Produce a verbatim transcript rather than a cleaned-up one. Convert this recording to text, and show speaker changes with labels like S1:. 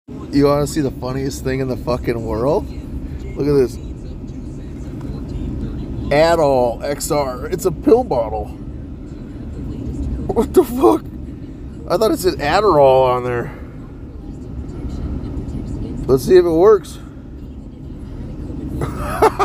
S1: You want to see the funniest thing in the fucking world? Look at this. Adderall X R. It's a pill bottle. What the fuck? I thought it said Adderall on there. Let's see if it works.